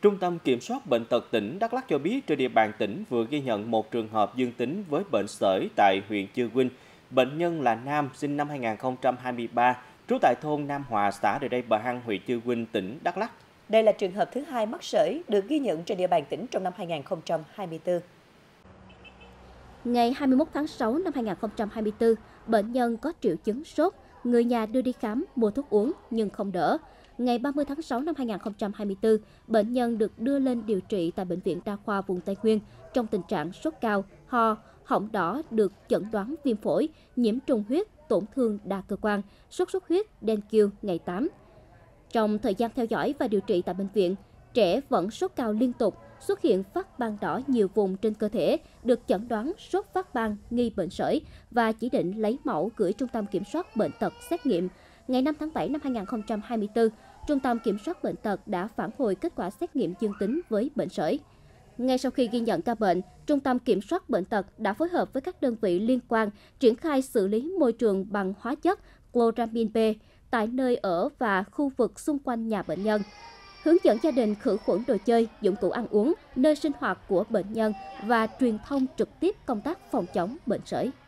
Trung tâm Kiểm soát Bệnh tật tỉnh Đắk Lắk cho biết trên địa bàn tỉnh vừa ghi nhận một trường hợp dương tính với bệnh sởi tại huyện Chư Quynh. Bệnh nhân là nam, sinh năm 2023, trú tại thôn Nam Hòa, xã Rờ Đây Bờ Hăng, huyện Chư Quynh, tỉnh Đắk Lắk. Đây là trường hợp thứ hai mắc sởi được ghi nhận trên địa bàn tỉnh trong năm 2024. Ngày 21 tháng 6 năm 2024, bệnh nhân có triệu chứng sốt, người nhà đưa đi khám, mua thuốc uống nhưng không đỡ. Ngày 30 tháng 6 năm 2024, bệnh nhân được đưa lên điều trị tại Bệnh viện Đa khoa vùng Tây Nguyên trong tình trạng sốt cao, ho, họng đỏ được chẩn đoán viêm phổi, nhiễm trùng huyết, tổn thương đa cơ quan, sốt xuất huyết, dengue ngày 8. Trong thời gian theo dõi và điều trị tại bệnh viện, trẻ vẫn sốt cao liên tục, xuất hiện phát ban đỏ nhiều vùng trên cơ thể, được chẩn đoán sốt phát ban nghi bệnh sởi và chỉ định lấy mẫu gửi Trung tâm Kiểm soát Bệnh tật xét nghiệm. Ngày 5 tháng 7 năm 2024, Trung tâm Kiểm soát Bệnh tật đã phản hồi kết quả xét nghiệm dương tính với bệnh sởi. Ngay sau khi ghi nhận ca bệnh, Trung tâm Kiểm soát Bệnh tật đã phối hợp với các đơn vị liên quan triển khai xử lý môi trường bằng hóa chất chloramin B tại nơi ở và khu vực xung quanh nhà bệnh nhân, hướng dẫn gia đình khử khuẩn đồ chơi, dụng cụ ăn uống, nơi sinh hoạt của bệnh nhân và truyền thông trực tiếp công tác phòng chống bệnh sởi.